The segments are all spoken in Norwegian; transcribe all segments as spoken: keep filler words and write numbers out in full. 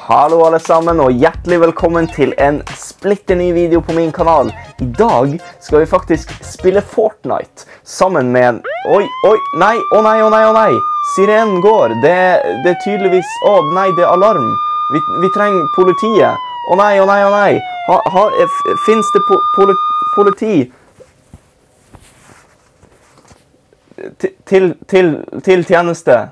Hallo alle sammen, og hjertelig velkommen til en splitter ny video på min kanal. I dag skal vi faktisk spille Fortnite sammen med en... Oi, oi, nei, å nei, å nei, å nei. Sirenen går. Det, det er tydeligvis... Å nei, det er alarm. Vi, vi trenger politiet. Å nei, å nei, å nei. Ha, ha, finnes det po, poli, politi? Til, til, til, til tjeneste.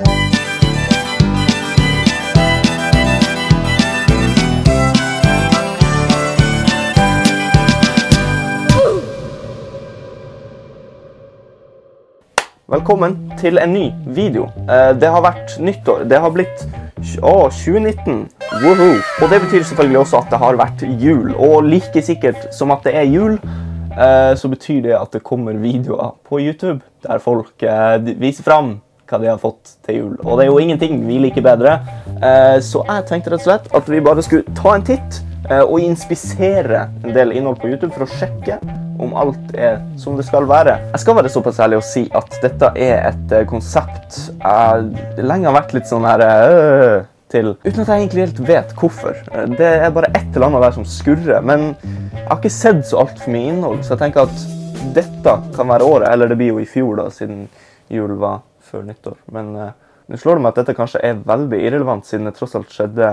Velkommen til en ny video. Det har vært nyttår. Det har blitt å, tjue nitten. Woohoo! Og det betyr selvfølgelig også at det har vært jul. Og like sikkert som at det er jul, så betyr det at det kommer videoer på YouTube der folk viser frem hva de har fått til jul. Og det er jo ingenting vi liker bedre. Så jeg tenkte rett og slett at vi bare skulle ta en titt og inspisere en del innhold på YouTube for å sjekke om alt er som det skal være. Jeg skal være såpass ærlig å si at dette er et konsept jeg lenge har vært litt sånn her øh, til, uten at jeg egentlig helt vet hvorfor. Det er bare et eller annet der som skurrer, men jeg har ikke sett så alt for mye innhold, så jeg tenker at dette kan være året, eller det blir jo i fjor da, siden jul var før nyttår. Men uh, nå slår det meg at dette kanskje er veldig irrelevant, siden det tross alt skjedde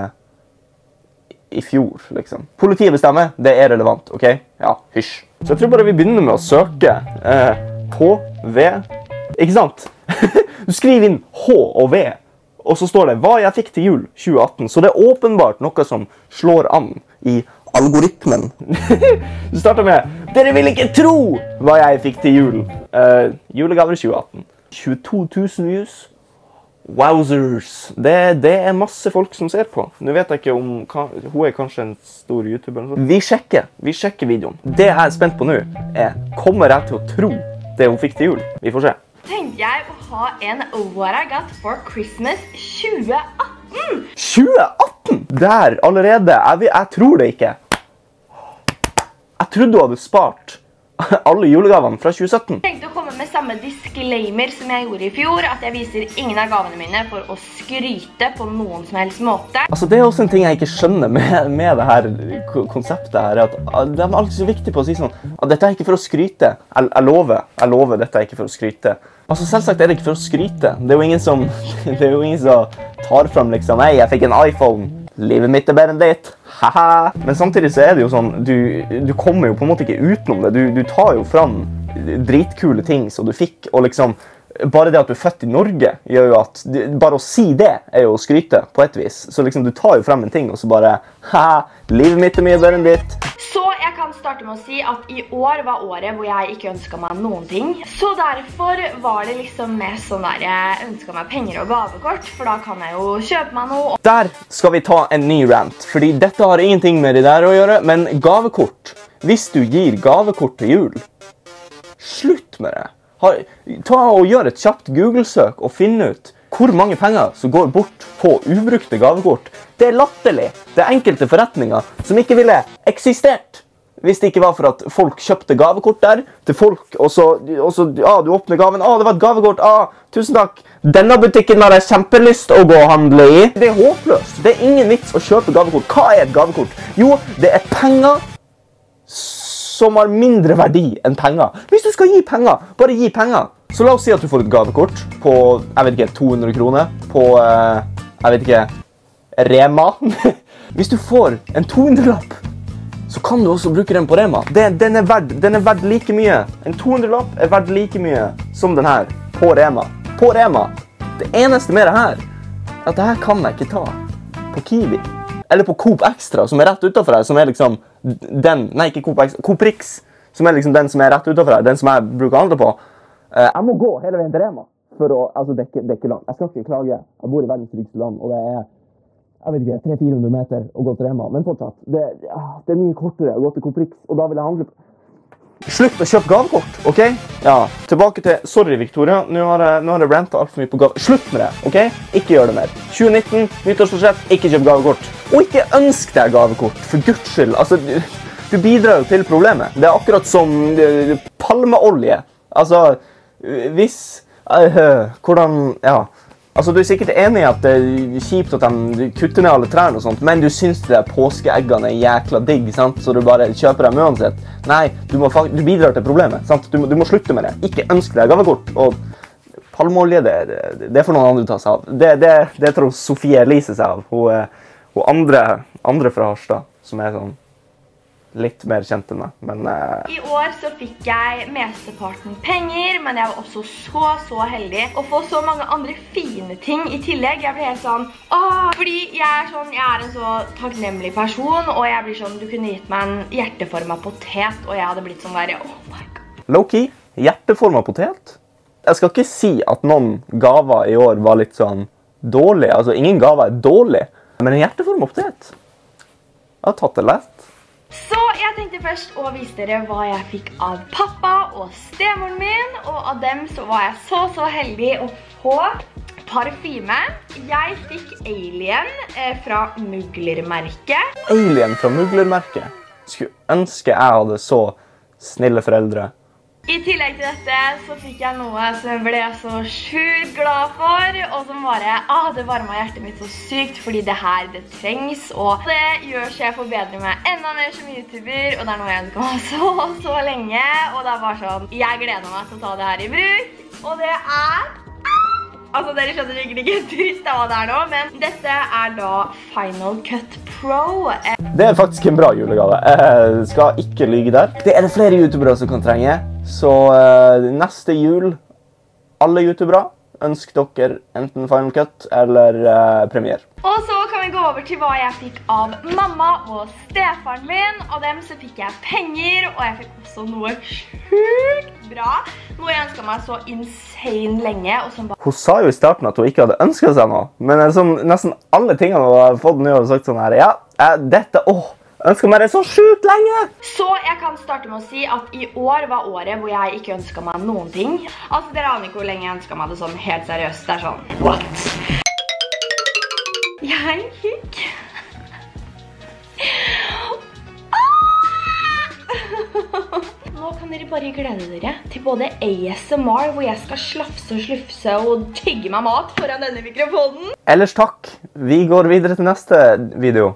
i fjor, liksom. Politiet bestemmer, det er relevant, ok? Ja, hysj. Så jeg tror bare vi begynner med å søke eh, H V, ikke sant? Du skriver inn H og V, og så står det hva jeg fikk til jul tjue atten. Så det er åpenbart noe som slår an i algoritmen. Du starter med, dere vil ikke tro hva jeg fikk til jul. Eh, julegaver tjue atten. tjueto tusen views. Wowzers! Det, det er masse folk som ser på. Nå vet jeg ikke om hun er kanskje en stor YouTuber eller noe. Vi sjekker, vi sjekker videoen. Det jeg er spent på nå er, kommer jeg til å tro det hun fikk til jul? Vi får se. Tenkte jeg å ha en What I Got for Christmas tjue atten. tjue atten? Der, allerede. Jeg, jeg tror det ikke. Jeg trodde du hadde spart alle julegavene fra tjue sytten. Jeg tenkte å komme med samme disclaimer som jeg gjorde i fjor, at jeg viser ingen av gavene mine for å skryte på noen som helst måte. Altså, det er også en ting jeg ikke skjønner med, med det her konseptet her, at det er alltid så viktig på å si sånn, at dette er ikke for å skryte. Jeg, jeg lover, jeg lover, dette er ikke for å skryte. Altså, selvsagt er det ikke for å skryte. Det er jo ingen som, det er jo ingen som tar frem liksom, hei, jeg fikk en iPhone. Livet mitt er bedre enn ditt. Haha. Men samtidig så er det jo sånn, du, du kommer jo på en måte ikke utenom det. Du, du tar jo fram dritkule ting som du fikk, og liksom, bare det at du er født i Norge gjør jo at, bare å si det er jo å skryte på et vis. Så liksom, du tar jo frem en ting, og så bare, haha, livet mitt er mye bedre enn ditt. Så jeg kan starte med å si at i år var året hvor jeg ikke ønsket meg noen ting. Så derfor var det liksom mest sånn der jeg ønsket meg penger og gavekort, for da kan jeg jo kjøpe meg noe. Der skal vi ta en ny rant, fordi dette har ingenting med det der å gjøre, men gavekort. Hvis du gir gavekort til jul, slutt med det. Har, ta og gjør et kjapt Google-søk og finne ut hvor mange penger som går bort på ubrukte gavekort. Det er latterlig. Det er enkelte forretninger som ikke ville eksistert hvis det ikke var for at folk kjøpte gavekort der til folk, og så, og så ah, du åpner gaven, ah, det var et gavekort, ah, tusen takk. Denne butikken har jeg kjempelyst å gå og handle i. Det er håpløst. Det er ingen vits å kjøpe gavekort. Hva er et gavekort? Jo, det er penger som har mindre verdi enn penger. Hvis du skal gi penger, bare gi penger. Så la oss si at du får et gavekort på, jeg vet ikke, to hundre kroner på, uh, jeg vet ikke, Rema. Hvis du får en to hundre-lapp, så kan du også bruke den på Rema. Den, den, er verd, den er verd like mye. En to hundre-lapp er verd like mye som den her på Rema. På Rema. Det eneste med det her er at det her kan jeg ikke ta på Kiwi. Eller på Coop Extra, som er rett utenfor her, som er liksom den, nei ikke Coop Extra, Coop Rix, som er liksom den som er rett utenfor her, den som jeg bruker å handle på. Uh, jeg må gå hele veien til Rema, for å, altså det er ikke, det er ikke langt. Jeg skal ikke klage, jeg bor i verdens rikeste land, og det er, jeg vet ikke, tre til fire hundre meter å gå til Rema, men fortsatt, det, ja, det er mye kortere å gå til Coop Rix, og da vil jeg handle på. Slutt å kjøpe gavekort, ok? Ja, tilbake til, sorry Victoria, nå har jeg, nå har jeg rantet alt for mye på gave. Slutt med det, ok? Ikke gjør det mer. tjue nitten, nyttårsforsett, ikke kjøp gavekort. Og ikke ønsk deg gavekort, for Guds skyld. Altså, du, du bidrar jo til problemet. Det er akkurat som uh, palmeolje. Altså, hvis, uh, hvordan, ja, Altså, du er sikkert enig i at det er kjipt at de kutter ned alle trærne og sånt, men du synes de påskeeggene er jækla digg, sant? Så du bare kjøper dem uansett. Nei, du, må, du bidrar til problemet, sant? Du må, du må slutte med det. Ikke ønske deg gavekort. Og palmeolje, det, det, det får noen andre ta seg av. Det, det, det tror Sofie Elise seg av. Hun, hun andre, andre fra Harstad, som er sånn litt mer kjent enn meg, men... Uh... I år så fikk jeg mesteparten penger, men jeg var også så, så heldig å få så mange andre fine ting i tillegg. Jeg ble helt sånn, åh, fordi jeg er sånn, jeg er en så takknemlig person, og jeg blir sånn, du kunne gitt meg en hjerteformet potet, og jeg hadde blitt sånn der, oh my god. Low-key, hjerteformet potet? Jeg skal ikke si at noen gaver i år var litt sånn dårlig, altså ingen gaver er dårlig, men en hjerteformet potet, jeg har tatt det lett. Så jeg tenkte først å vise dere hva jeg fikk av pappa og stemoren min, og av dem så var jeg så så heldig å få parfyme. Jeg fikk Alien eh, fra Mugler-merket. Alien fra Mugler-merket? Skulle ønske jeg hadde så snille foreldre. I tillegg til dette så fikk jeg noe som jeg ble så sjukt glad for, og som bare, ah, det varmet hjertet mitt så sykt, fordi det her, det trengs, og det gjør så jeg forbedrer meg enda mer som YouTuber, og det er noe jeg ønsker meg så, så lenge, og det er bare sånn, jeg gleder meg til å ta det her i bruk, og det er... Altså, dere skjønner sikkert ikke trist av hva det er nå, men dette er da Final Cut Pro. Det er faktisk en bra julegave. Jeg skal ikke lyge der. Det er det flere youtubere som kan trenge, så uh, neste jul, alle youtubere, ønsk dere enten Final Cut eller uh, Premiere. Og så kan vi gå over til hva jeg fikk av mamma og stefaren min. Av dem så fikk jeg penger, og jeg fikk også noe sjukt bra. Noe jeg ønsket meg så insane lenge. Og som bare... Hun sa jo i starten at hun ikke hadde ønsket seg noe, men sånn, nesten alle tingene hun har fått nå har sagt sånn her, ja, dette, åh, ønsker meg det så sjukt lenge! Så jeg kan starte med å si at i år var året hvor jeg ikke ønsket meg noen ting. Altså, dere aner ikke hvor lenge jeg ønsket meg det sånn helt seriøst. Det er sånn, what? Jeg fikk... Nå kan dere bare glede dere til både A S M R, hvor jeg skal slafse og slufse og tygge meg mat foran denne mikrofonen. Ellers takk. Vi går videre til neste video.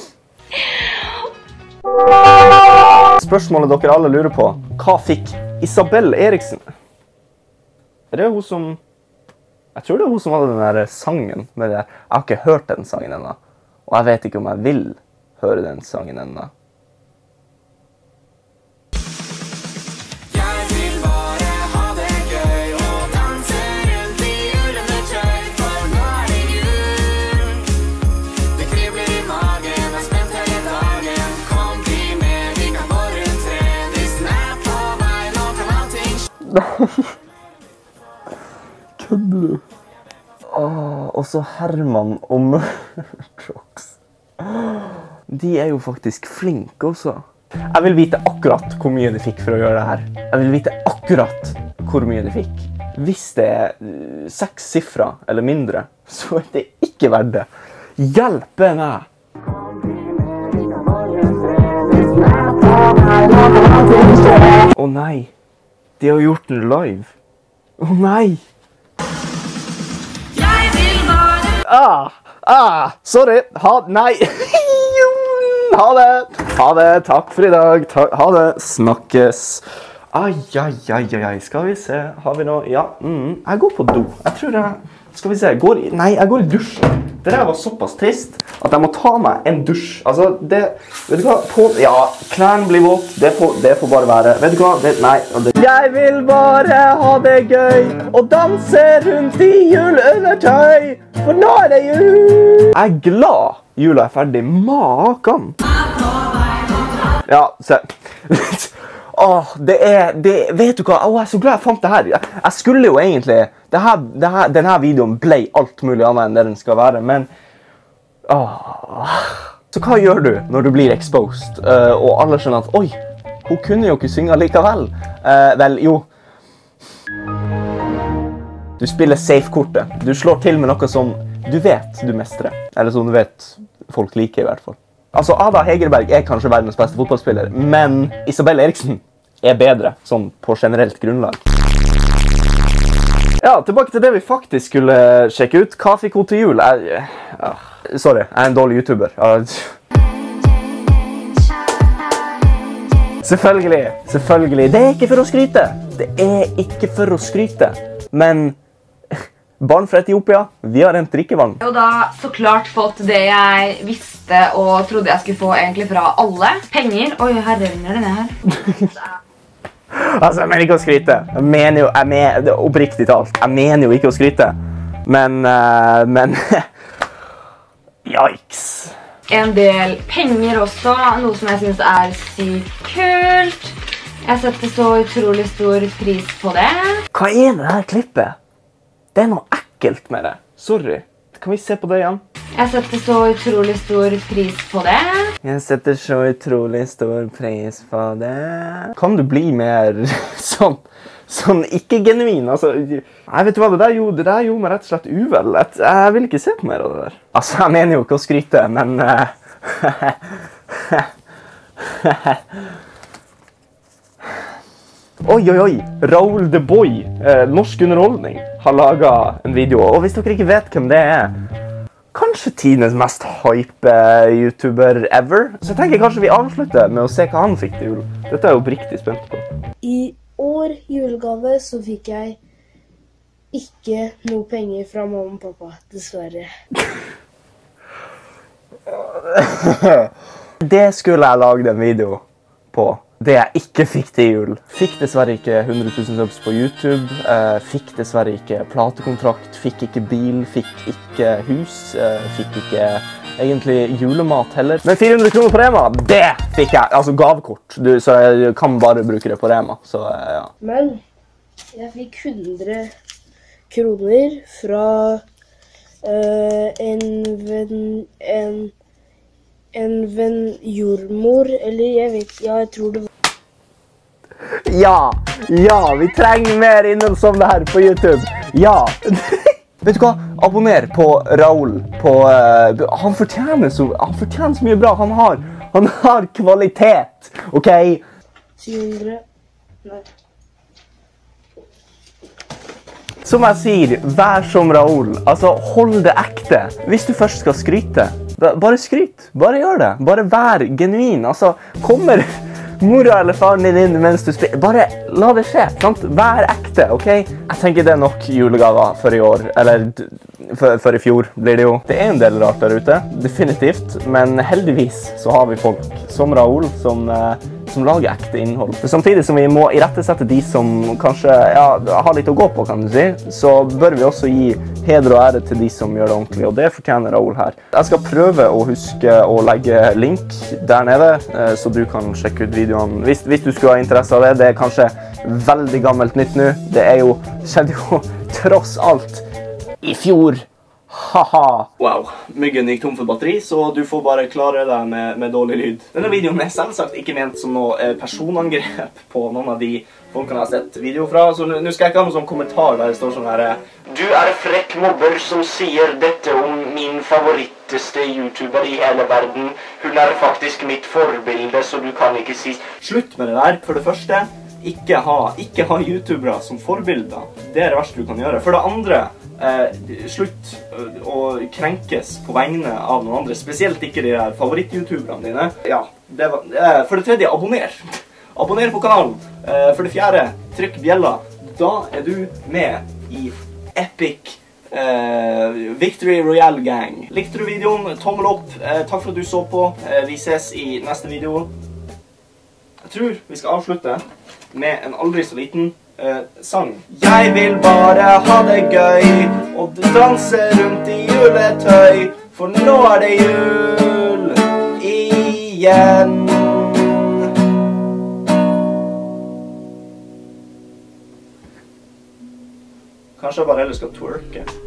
Spørsmålet dere alle lurer på, hva fikk Isabel Eriksen? Er det hun som... Jeg tror det er hun som hadde den der sangen med det. Jeg har ikke hørt den sangen ennå, og jeg vet ikke om jeg vil høre den sangen ennå. Kødder du? Åh, og så Herman og Murdox. De er jo faktisk flinke også. Jeg vil vite akkurat hvor mye de fikk for å gjøre det her. Jeg vil vite akkurat hvor mye de fikk. Hvis det er seks sifre eller mindre, så er det ikke verdt det. Hjelpe meg! Å nei, de har gjort den live. Å nei! Ah, ah, sorry, ha, nei, ha det, ha det, takk for i dag, ta, ha det, snakkes. Ai, ai, ai, ai, ai, skal vi se, har vi noe, ja, mm, jeg går på do, jeg tror jeg, skal vi se, jeg går i, nei, jeg går i dusjen. Det der var såpass trist at jeg må ta meg en dusj, altså, det, vet du hva, på, ja, klærne blir våt, det får, det får bare være, vet du hva, det, nei, det. Jeg vil bare ha det gøy, og danse rundt i juleundertøy, for nå er det jul. Jeg er glad jula er ferdig, makan. Ja, se. Åh, det er, det, vet du hva, åh, jeg er så glad jeg fant det her. Jeg, jeg skulle jo egentlig, det her, det her, denne videoen ble alt mulig annet enn det den skal være, men, åh. Så hva gjør du når du blir exposed, uh, og alle skjønner at, oi, hun kunne jo ikke synge likevel. Uh, vel, jo. Du spiller safe-kortet. Du slår til med noe som du vet du mestrer, eller som du vet folk liker i hvert fall. Altså, Ada Hegerberg er kanskje verdens beste fotballspiller, men Isabel Eriksen er bedre, sånn på generelt grunnlag. Ja, tilbake til det vi faktisk skulle sjekke ut. Hva fikk hun til jul? Jeg, ja, sorry, jeg er en dårlig YouTuber. Selvfølgelig, selvfølgelig. Det er ikke for å skryte. Det er ikke for å skryte. Men barn fra Etiopia, vi har rent drikkevann. Og da så klart fått det jeg visste og trodde jeg skulle få egentlig fra alle. Penger. Oi, herre, ringer denne her. Altså, jeg mener ikke å skryte. Jeg mener jo, jeg mener, det er oppriktig talt. Jeg mener jo ikke å skryte. Men, uh, men, yikes. En del penger også, noe som jeg synes er sykt kult. Jeg setter så utrolig stor pris på det. Hva er det her klippet? Det er noe ekkelt med det. Sorry. Kan vi se på det igjen? Jeg setter så utrolig stor pris på det. Jeg setter så utrolig stor pris på det. Kan du bli mer sånn, sånn ikke genuin? Altså, jeg vet hva, det der gjorde, det der gjorde meg rett og slett uvel. Jeg, jeg vil ikke se på mer av det der. Altså, jeg mener jo ikke å skryte, men... Uh, Oi, oi, oi! Raoul the Boy, eh, norsk underholdning, har laget en video. Og hvis dere ikke vet hvem det er, kanskje tidenes mest hype YouTuber ever. Så jeg tenker kanskje vi avslutter med å se hva han fikk til jul. Dette er jeg jo oppriktig spent på. I år julegave så fikk jeg ikke noe penger fra mamma og pappa, dessverre. Det skulle jeg lagd en video på. Det jeg ikke fikk til jul. Fikk dessverre ikke hundre tusen subs på YouTube. Eh, fikk dessverre ikke platekontrakt. Fikk ikke bil. Fikk ikke hus. Eh, fikk ikke egentlig julemat heller. Men fire hundre kroner på Rema, det fikk jeg. Altså gavekort. Du, så jeg kan bare bruke det på Rema. Så, eh, ja. Men jeg fikk hundre kroner fra uh, en venn... En En venn jordmor, eller jeg vet, ja, jeg tror det var... Ja, ja, vi trenger mer innhold som det her på YouTube. Ja. Vet du hva? Abonner på Raoul. På, uh, han, fortjener så, han fortjener så mye bra. Han har, han har kvalitet, ok? syv hundre, nei. Som jeg sier, vær som Raoul. Altså, hold det ekte. Hvis du først skal skryte, bare skryt. Bare gjør det. Bare vær genuin. Altså, kommer mora eller faren din inn mens du spiller. Bare la det skje, sant? Vær ekte, ok? Jeg tenker det er nok julegaver for i år. Eller for, for i fjor blir det jo. Det er en del rart der ute, definitivt. Men heldigvis så har vi folk som Raoul som... Uh, som lager ekte innhold. Samtidig som vi må irettesette de som kanskje ja, har litt å gå på, kan du si, så bør vi også gi heder og ære til de som gjør det ordentlig, og det fortjener Raoul her. Jeg skal prøve å huske å legge link der nede, så du kan sjekke ut videoene. Hvis, hvis du skulle ha interesse av det, det er kanskje veldig gammelt nytt nå. Det er jo, skjedde jo tross alt i fjor. Haha! Wow, myggen gikk tom for batteri, så du får bare klare deg med, med dårlig lyd. Denne videoen er selvsagt ikke ment som noe personangrep på noen av de folkene jeg har sett video fra, så nå skal jeg ikke ha noen sånn kommentar der det står sånn her: Du er frekk mobber som sier dette om min favoritteste YouTuber i hele verden. Hun er faktisk mitt forbilde, så du kan ikke si... Slutt med det der, for det første. Ikke ha, ikke ha YouTubere som forbilder. Det er det verste du kan gjøre. For det andre... Eh, slutt å krenkes på vegne av noen andre, spesielt ikke de der favoritt-youtuberne dine. Ja, det var, eh, for det tredje, abonner. Abonner på kanalen. Eh, for det fjerde, trykk bjella. Da er du med i Epic eh, Victory Royale Gang. Likte du videoen? Tommel opp. Eh, takk for at du så på. Eh, vi ses i neste video. Jeg tror vi skal avslutte med en aldri så liten Uh, sang. Jeg vil bare ha det gøy og danse rundt i juletøy, for nå er det jul igjen. Kanskje jeg bare heller skal twerke.